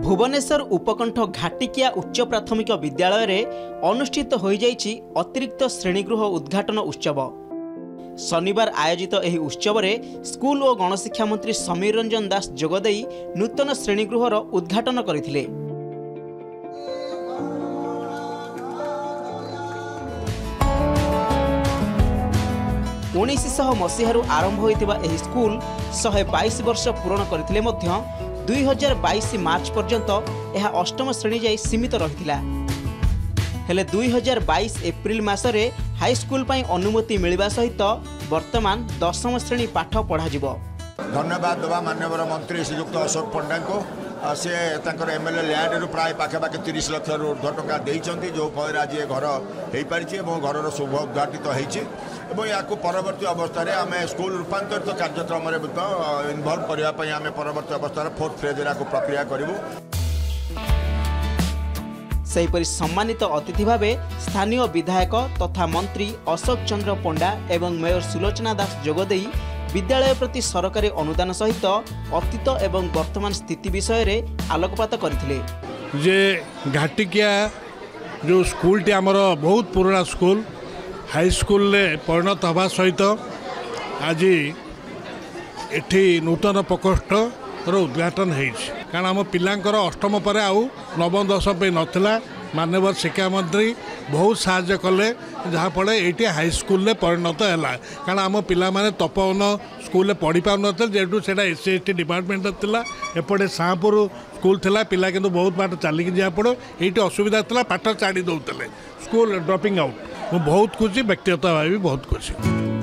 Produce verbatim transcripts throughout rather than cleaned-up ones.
भुवनेश्वर उपकंठ घाटिकिया उच्च प्राथमिक विद्यालय रे अनुष्ठित हो जाइछि अतिरिक्त श्रेणीगृह उद्घाटन उत्सव। शनिवार आयोजित एही उत्सव रे स्कूल और गणशिक्षा मंत्री समीर रंजन दास जोगदेई नूतन श्रेणीगृहर उद्घाटन करथिले। उन्नीस मसीहारू आरंभ होइतिबा एही स्कूल शहे बाईस वर्ष पूर्ण करथिले मध्य दुई हजार बाईस मार्च पर्यंत यह अष्टम श्रेणी जाई सीमित रहितिला। हेले दुई हजार बाईस एप्रिल मासरे हाई स्कूल पाई अनुमति मिलवा सहित वर्तमान दशम श्रेणी पाठ पढ़ा जिवो। धन्यवाद देवा माननीय मंत्री श्रीयुक्त अशोक पंडा को से एमएलए लैंड रु प्राय पाखापाखि तीस लाख रु ऊर्ध्व टंका देइचंती जो फल आज ये घर हो पारिछि एवं घरर शुभ उद्घाटित होइछि एवं या परवर्ती अवस्था आम स्कूल रूपांतरित कार्यक्रम इनवल्व करने आम परवर्ती अवस्था फोर्थ फेज को प्रक्रिया करूँ। सेहीपरि सम्मानित अतिथि भावे स्थानीय विधायक तथा मंत्री अशोक चंद्र पंडा एवं मेयर सुलोचना दास जोगदेई विद्यालय प्रति सरकारी अनुदान सहित अतीत एवं वर्तमान स्थिति विषय रे आलोकपात करथिले। जे घाटिकिया जो स्कूल टी आमर बहुत पुराना स्कूल हाई स्कूल ले परिणत हवा सहित आज एठी नूतन प्रकोष्ठ उद्घाटन होइछि। कारण आम पिलांकर अष्टम पर आउ नवम दशम पे नथिला माननीय शिक्षा मंत्री बहुत साहाय्य कले जहाँफल ये हाई स्कूल परिणत है। कारण आम पिला माने तपोवन स्कूल पढ़ी पार नथिले जेहेतु सेटा S C S T department थिला एपटे साँपुर स्कूल थिला पिला किंतु बहुत बाट चलिक जा पड़ो ये असुविधा था पाठ छाड़ी दौले स्कूल ड्रॉपिंग आउट। मु बहुत खुशी व्यक्तिगत भाव भी बहुत खुशी।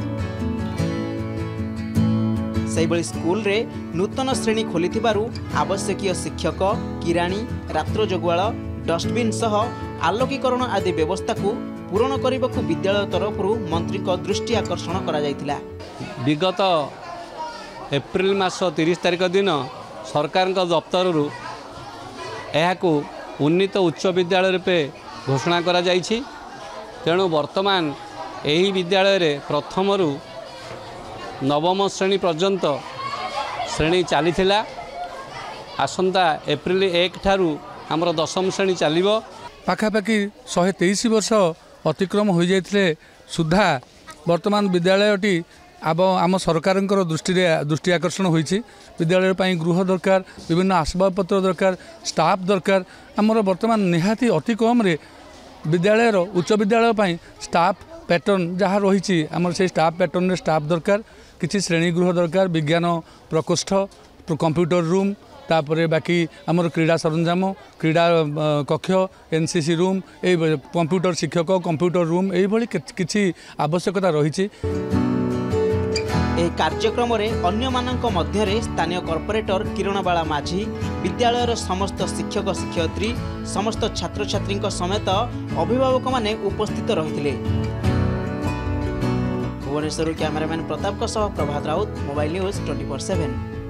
सेहिभଳି स्कूल रे नूतन श्रेणी खोलिथिबारु आवश्यकीय शिक्षक किराणी रात्र जगुआल डस्टबिन सह आलोकीकरण आदि व्यवस्था को पूरण करने को विद्यालय तरफ मंत्री को दृष्टि आकर्षण करा जायतिला। विगत एप्रिल मास तीस तारिख दिन सरकार दफ्तर को उन्नीत उच्च विद्यालय रूपे घोषणा करा जायछि। तेणु वर्तमान यही विद्यालय रे प्रथम रु नवम श्रेणी पर्यंत श्रेणी चली आसंता एप्रिल एक ठारू आमर दशम श्रेणी चलो। पाखापाखि शहे तेईस वर्ष अतिक्रम हो जाते सुधा वर्तमान विद्यालयटी अब आम सरकार दृष्टि दृष्टि आकर्षण होइछि। विद्यालय पर गृह दरकार विभिन्न आसबाबपत्र दरकार स्टाफ दरकार आमर वर्तमान निहाती अति कम रे विद्यालय उच्च विद्यालय पर स्टाफ पैटर्न जहाँ रही आमर से स्टाफ पैटर्न रे स्टाफ दरकार किसी श्रेणीगृह दरकार विज्ञान प्रकोष्ठ कंप्यूटर रूम तापरे बाकी आमर क्रीड़ा सरंजाम क्रीड़ा कक्ष एनसीसी रूम ए कंप्यूटर शिक्षक कंप्यूटर रूम यही किसी आवश्यकता रही। कार्यक्रम रे अन्य मानक मध्य रे स्थानीय कॉर्पोरेटर किरणबाला माझी विद्यालयर समस्त शिक्षक शिक्षयित्री समस्त छात्र छात्री समेत अभिभावक माने उपस्थित रहिथिले। Bhubaneswar cameraman Pratap Prabhat Raut mobile news twenty four seven.